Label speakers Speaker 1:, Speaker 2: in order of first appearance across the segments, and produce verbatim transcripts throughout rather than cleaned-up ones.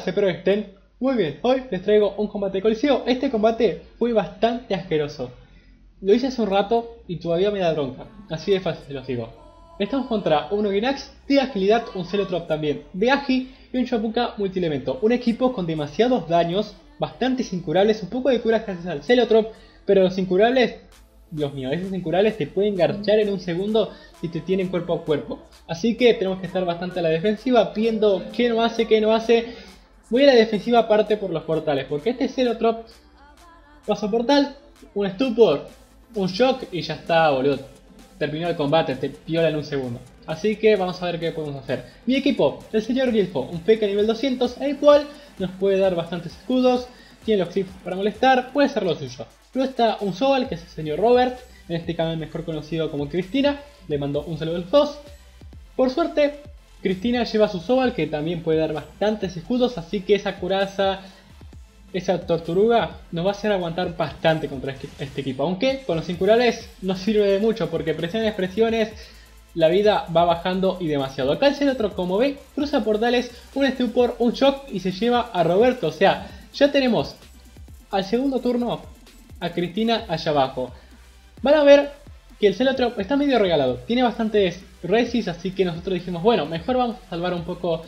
Speaker 1: chicas, espero que estén muy bien. Hoy les traigo un combate de coliseo. Este combate fue bastante asqueroso. Lo hice hace un rato y todavía me da bronca. Así de fácil se los digo. Estamos contra un Uginach de agilidad, un Celotrop también de agi y un Chopuka multielemento. Un equipo con demasiados daños, bastantes incurables, un poco de curas gracias al Celotrop, pero los incurables, Dios mío, esos incurables te pueden garchar en un segundo si te tienen cuerpo a cuerpo. Así que tenemos que estar bastante a la defensiva, viendo qué no hace, qué no hace. Voy a la defensiva aparte por los portales, porque este Celotrop pasa portal, un estupor, un shock y ya está, boludo. Terminó el combate, te piola en un segundo. Así que vamos a ver qué podemos hacer. Mi equipo, el señor Gilfo, un P K nivel doscientos, el cual nos puede dar bastantes escudos, tiene los clips para molestar, puede ser lo suyo. Luego está un Sobal, que es el señor Robert, en este canal mejor conocido como Cristina, le mandó un saludo al Foss. Por suerte, Cristina lleva su Sobal, que también puede dar bastantes escudos, así que esa curaza, esa torturuga, nos va a hacer aguantar bastante contra este equipo. Aunque con los incurables no sirve de mucho, porque presiones, presiones, la vida va bajando y demasiado. Acá el Celotrop, como ve, cruza portales, un estupor, un shock y se lleva a Roberto. O sea, ya tenemos al segundo turno a Cristina allá abajo. Van a ver que el Celotrop está medio regalado, tiene bastantes resis, así que nosotros dijimos, bueno, mejor vamos a salvar un poco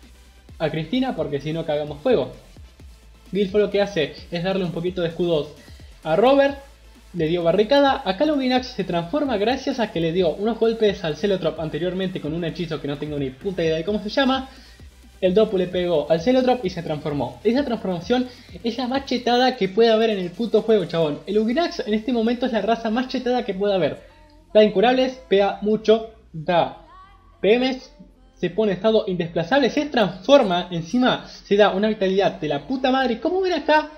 Speaker 1: a Cristina porque si no cagamos fuego. Gilfo lo que hace es darle un poquito de escudos a Robert, le dio barricada. Acá el Uginach se transforma gracias a que le dio unos golpes al Celotrop anteriormente con un hechizo que no tengo ni puta idea de cómo se llama. El Dopu le pegó al Celotrop y se transformó. Esa transformación es la más chetada que puede haber en el puto juego, chabón. El Uginach en este momento es la raza más chetada que puede haber. Da incurables, pega mucho, da P Ms, se pone en estado indesplazable, se transforma, encima se da una vitalidad de la puta madre. ¿Cómo ven acá?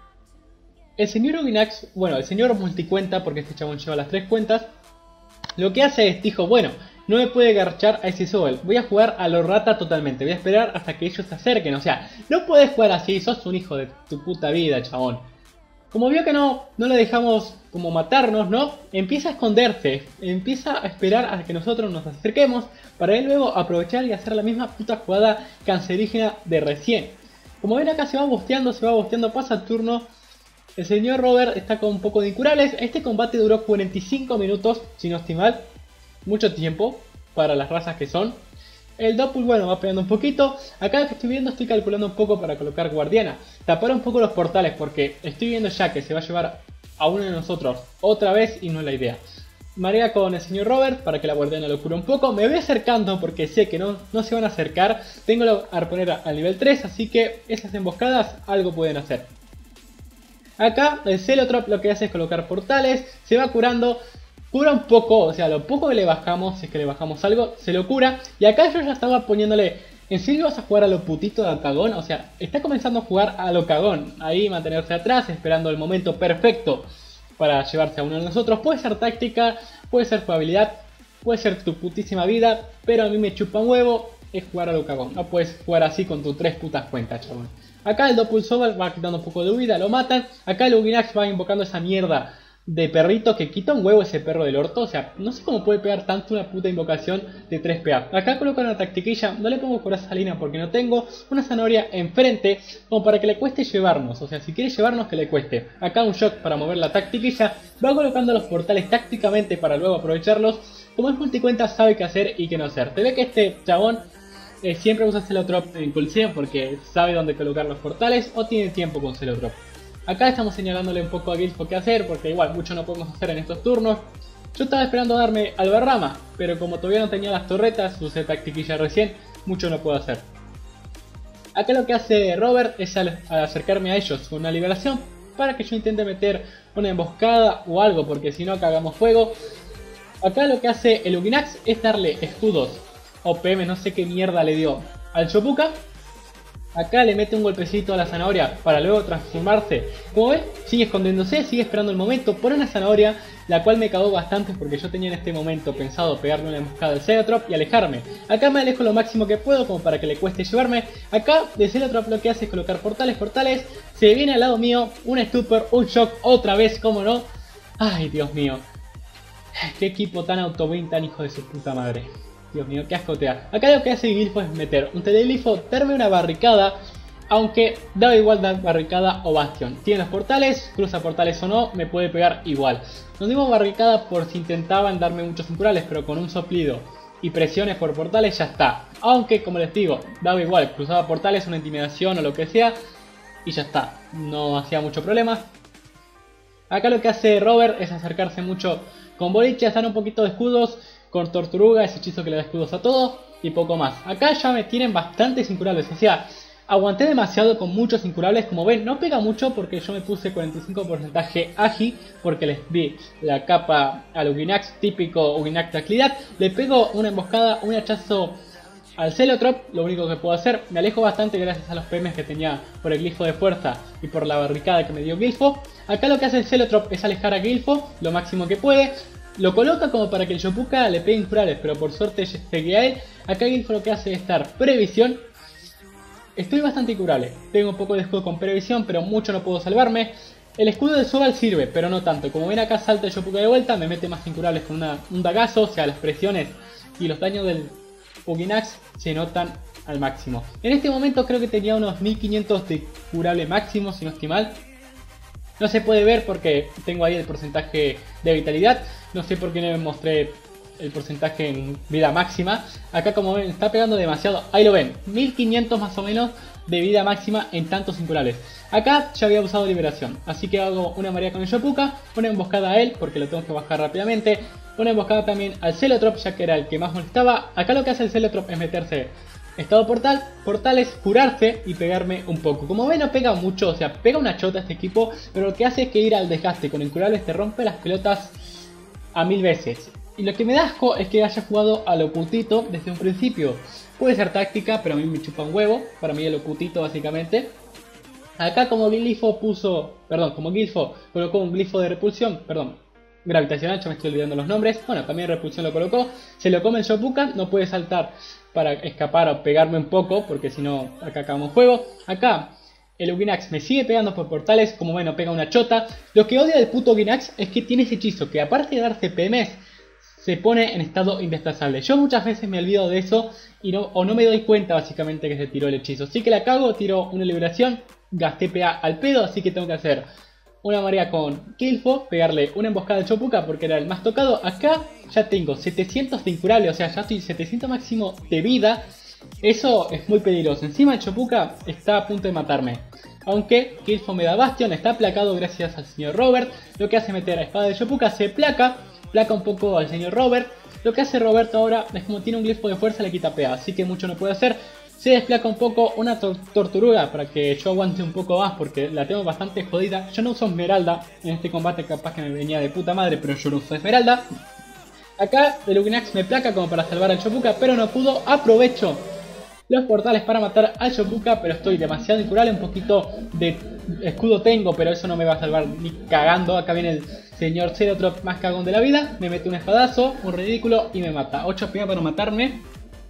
Speaker 1: El señor Uginach, bueno, el señor multicuenta, porque este chabón lleva las tres cuentas, lo que hace es, dijo, bueno, no me puede garchar a ese Sobal, voy a jugar a lo rata totalmente, voy a esperar hasta que ellos se acerquen. O sea, no puedes jugar así, sos un hijo de tu puta vida, chabón. Como vio que no, no le dejamos como matarnos, ¿no? Empieza a esconderse, empieza a esperar a que nosotros nos acerquemos para él luego aprovechar y hacer la misma puta jugada cancerígena de recién. Como ven acá se va bosteando, se va bosteando, pasa el turno. El señor Robert está con un poco de incurables. Este combate duró cuarenta y cinco minutos, si no estoy mal. Mucho tiempo para las razas que son. El Doppel, bueno, va pegando un poquito. Acá que estoy viendo, estoy calculando un poco para colocar guardiana. Tapar un poco los portales porque estoy viendo ya que se va a llevar a uno de nosotros otra vez y no es la idea. Marea con el señor Robert para que la guardiana lo cure un poco. Me voy acercando porque sé que no, no se van a acercar. Tengo la arponera al nivel tres, así que esas emboscadas algo pueden hacer. Acá el Celotrop lo que hace es colocar portales, se va curando. Cura un poco, o sea, lo poco que le bajamos, si es que le bajamos algo, se lo cura. Y acá yo ya estaba poniéndole, ¿en serio vas a jugar a lo putito de cagón? O sea, está comenzando a jugar a lo cagón. Ahí mantenerse atrás, esperando el momento perfecto para llevarse a uno de nosotros. Puede ser táctica, puede ser jugabilidad, puede ser tu putísima vida, pero a mí me chupa un huevo, es jugar a lo cagón. No puedes jugar así con tus tres putas cuentas, chabón. Acá el Doppel Sobal va quitando un poco de vida, lo matan. Acá el Uginach va invocando esa mierda de perrito que quita un huevo ese perro del orto. O sea, no sé cómo puede pegar tanto una puta invocación de tres P A. Acá coloco una tactiquilla, no le pongo coraza salina porque no tengo una zanahoria enfrente como para que le cueste llevarnos. O sea, si quiere llevarnos que le cueste. Acá un shock para mover la tactiquilla. Va colocando los portales tácticamente para luego aprovecharlos. Como es multicuenta sabe qué hacer y qué no hacer. Te ve que este chabón eh, siempre usa Celotrop en coliseo porque sabe dónde colocar los portales o tiene tiempo con Celotrop. Acá estamos señalándole un poco a Gilfo qué hacer, porque igual mucho no podemos hacer en estos turnos. Yo estaba esperando darme Albarrama, pero como todavía no tenía las torretas, usé tactiquilla recién, mucho no puedo hacer. Acá lo que hace Robert es al, al acercarme a ellos con una liberación, para que yo intente meter una emboscada o algo, porque si no cagamos fuego. Acá lo que hace el Uginach es darle escudos o P M, no sé qué mierda le dio al Chopuka. Acá le mete un golpecito a la zanahoria para luego transformarse. Como ves, sigue escondiéndose, sigue esperando el momento. Pone una zanahoria, la cual me cagó bastante porque yo tenía en este momento pensado pegarle una emboscada al Celotrop y alejarme. Acá me alejo lo máximo que puedo como para que le cueste llevarme. Acá de Celotrop lo que hace es colocar portales, portales. Se viene al lado mío un stupor, un shock otra vez, como no. Ay, Dios mío. Qué equipo tan autowin, tan hijo de su puta madre. Dios mío, qué asco te da. Acá lo que hace Gilfo es meter un teleglifo, darme una barricada Aunque da igual dar barricada o bastión. Tiene los portales, cruza portales o no, me puede pegar igual. Nos dimos barricada por si intentaban darme muchos incurables, pero con un soplido y presiones por portales ya está. Aunque, como les digo, daba igual, cruzaba portales, una intimidación o lo que sea, y ya está. No hacía mucho problema. Acá lo que hace Robert es acercarse mucho con Boliche, hacer un poquito de escudos, con Torturuga, ese hechizo que le da escudos a todo, y poco más. Acá ya me tienen bastantes incurables, o sea, aguanté demasiado con muchos incurables. Como ven, no pega mucho porque yo me puse cuarenta y cinco por ciento Agi, porque les vi la capa al Uginax, típico Uginax de agilidad. Le pego una emboscada, un hachazo al Celotrop, lo único que puedo hacer. Me alejo bastante gracias a los P Ms que tenía por el glifo de fuerza y por la barricada que me dio Gilfo. Acá lo que hace el Celotrop es alejar a Gilfo lo máximo que puede. Lo coloca como para que el Shopuka le pegue incurables, pero por suerte llegué a él. Acá Gilfo lo que hace es dar previsión. Estoy bastante incurable, tengo un poco de escudo con previsión, pero mucho no puedo salvarme. El escudo de Sobal sirve, pero no tanto. Como ven acá salta el Shopuka de vuelta, me mete más incurables con una, un dagazo, o sea las presiones y los daños del Uginax se notan al máximo. En este momento creo que tenía unos mil quinientos de curable máximo, si no estoy mal. No se puede ver porque tengo ahí el porcentaje de vitalidad, no sé por qué no me mostré el porcentaje en vida máxima. Acá como ven está pegando demasiado, ahí lo ven, mil quinientos más o menos de vida máxima en tantos incurables. Acá ya había usado liberación, así que hago una marea con el Shopuka, una emboscada a él porque lo tengo que bajar rápidamente, una emboscada también al Celotrop ya que era el que más molestaba. Acá lo que hace el Celotrop es meterse estado portal, portales, curarse y pegarme un poco. Como ven no pega mucho, o sea pega una chota este equipo, pero lo que hace es que ir al desgaste con incurables te rompe las pelotas a mil veces. Y lo que me da asco es que haya jugado a lo putito desde un principio. Puede ser táctica, pero a mí me chupa un huevo. Para mí es lo putito básicamente. Acá como Gilfo puso, perdón, como Gilfo colocó un glifo de repulsión, perdón, gravitacional, yo me estoy olvidando los nombres. Bueno, también repulsión lo colocó. Se lo come el Shopuka, no puede saltar para escapar o pegarme un poco, porque si no, acá acabamos juego. Acá el Uginax me sigue pegando por portales, como ven, pega una chota. Lo que odia del puto Uginax es que tiene ese hechizo que aparte de darse P Ms, se pone en estado indesplazable. Yo muchas veces me olvido de eso y no, o no me doy cuenta básicamente que se tiró el hechizo. Así que la cago, tiro una liberación, gasté P A al pedo, así que tengo que hacer una marea con Gilfo, pegarle una emboscada al Shopuka porque era el más tocado. Acá ya tengo setecientos de incurable, o sea, ya estoy setecientos máximo de vida. Eso es muy peligroso. Encima el Shopuka está a punto de matarme. Aunque Gilfo me da Bastion, está aplacado gracias al señor Robert. Lo que hace meter a espada de Shopuka, se placa. Placa un poco al señor Robert. Lo que hace Roberto ahora es como tiene un glifo de fuerza, le quita P A, así que mucho no puede hacer. Se desplaca un poco una tor torturuga para que yo aguante un poco más porque la tengo bastante jodida. Yo no uso esmeralda en este combate, capaz que me venía de puta madre, pero yo no uso esmeralda. Acá el Uginax me placa como para salvar al Shopuka, pero no pudo. Aprovecho los portales para matar al Shopuka, pero estoy demasiado incurable. Un poquito de escudo tengo, pero eso no me va a salvar ni cagando. Acá viene el señor Celotrop más cagón de la vida. Me mete un espadazo, un ridículo y me mata. ocho P A para matarme.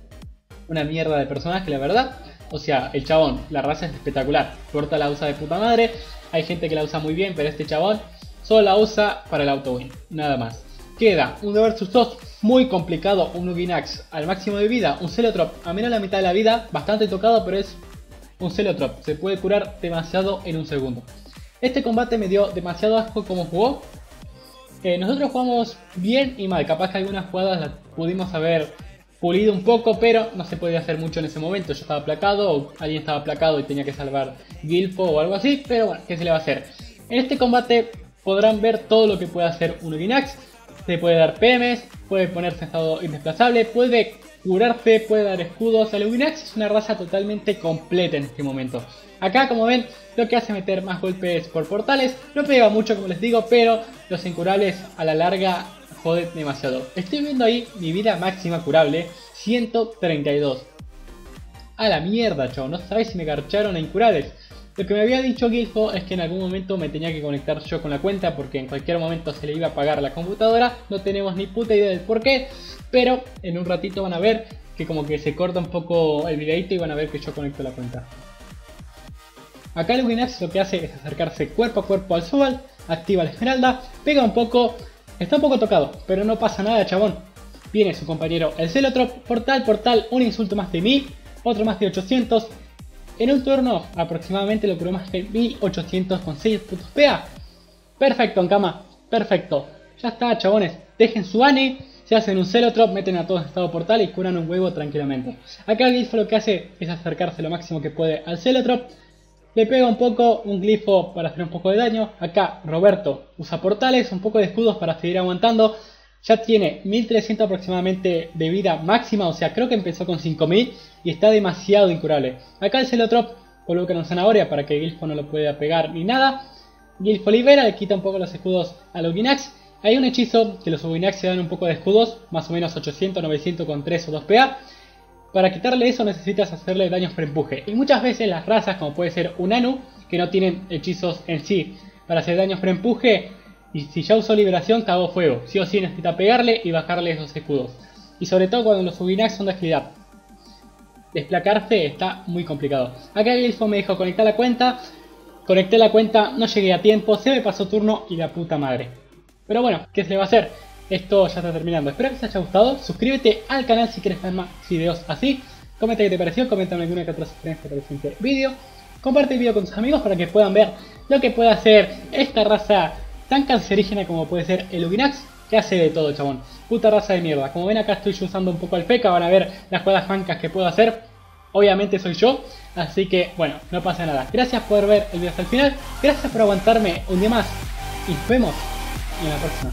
Speaker 1: Una mierda de personaje, la verdad. O sea, el chabón, la raza es espectacular. Corta la usa de puta madre. Hay gente que la usa muy bien, pero este chabón solo la usa para el auto win. Nada más. Queda un dos versus dos muy complicado, un Uginax al máximo de vida, un Celotrop a menos de la mitad de la vida, bastante tocado, pero es un Celotrop, se puede curar demasiado en un segundo. Este combate me dio demasiado asco como jugó. Eh, nosotros jugamos bien y mal, capaz que algunas jugadas las pudimos haber pulido un poco, pero no se podía hacer mucho en ese momento. Yo estaba aplacado, o alguien estaba aplacado y tenía que salvar Gilfo o algo así, pero bueno, ¿qué se le va a hacer? En este combate podrán ver todo lo que puede hacer un Uginax. Se puede dar P Ms, puede ponerse en estado indesplazable, puede curarse, puede dar escudos. El Uginax es una raza totalmente completa en este momento. Acá, como ven, lo que hace meter más golpes por portales. No pega mucho, como les digo, pero los incurables a la larga joden demasiado. Estoy viendo ahí mi vida máxima curable, ciento treinta y dos. A la mierda, chavo, no sabes si me garcharon a incurables. Lo que me había dicho Gilfo es que en algún momento me tenía que conectar yo con la cuenta porque en cualquier momento se le iba a apagar la computadora. No tenemos ni puta idea del por qué, pero en un ratito van a ver que como que se corta un poco el videito y van a ver que yo conecto la cuenta. Acá el Uginax lo que hace es acercarse cuerpo a cuerpo al Sobal, activa la esmeralda, pega un poco, está un poco tocado, pero no pasa nada, chabón. Viene su compañero el Celotrop, portal, portal, un insulto más de mí, otro más de ochocientos. En un turno aproximadamente lo probé más que mil ochocientos con seis puntos P A. Perfecto, Ankama, perfecto. Ya está, chabones, dejen su Ani, se hacen un Celotrop, meten a todos en estado portal y curan un huevo tranquilamente. Acá el glifo lo que hace es acercarse lo máximo que puede al Celotrop. Le pega un poco, un glifo para hacer un poco de daño. Acá Roberto usa portales, un poco de escudos para seguir aguantando. Ya tiene mil trescientos aproximadamente de vida máxima, o sea, creo que empezó con cinco mil y está demasiado incurable. Acá el Celotrop coloca una zanahoria para que el glifo no lo pueda pegar ni nada. Glifo libera, le quita un poco los escudos a los Uginaks. Hay un hechizo que los Uginaks se dan un poco de escudos, más o menos ochocientos, novecientos con tres o dos P A. Para quitarle eso necesitas hacerle daños por empuje. Y muchas veces las razas, como puede ser un Anu, que no tienen hechizos en sí para hacer daños por empuje, y si ya usó liberación, cagó fuego. Sí o sí necesita pegarle y bajarle esos escudos. Y sobre todo cuando los Uginaks son de agilidad. Desplacarse está muy complicado. Acá el glifo me dijo conectar la cuenta. Conecté la cuenta, no llegué a tiempo, se me pasó turno y la puta madre. Pero bueno, ¿qué se le va a hacer? Esto ya está terminando. Espero que les haya gustado. Suscríbete al canal si quieres ver más videos así. Comenta qué te pareció, coméntame alguna que otra sugerencia para el siguiente vídeo. Comparte el vídeo con tus amigos para que puedan ver lo que puede hacer esta raza tan cancerígena como puede ser el Uginax, que hace de todo, chabón. Puta raza de mierda. Como ven acá estoy usando un poco el P K, van a ver las jugadas mancas que puedo hacer. Obviamente soy yo, así que bueno, no pasa nada. Gracias por ver el video hasta el final, gracias por aguantarme un día más y nos vemos en la próxima.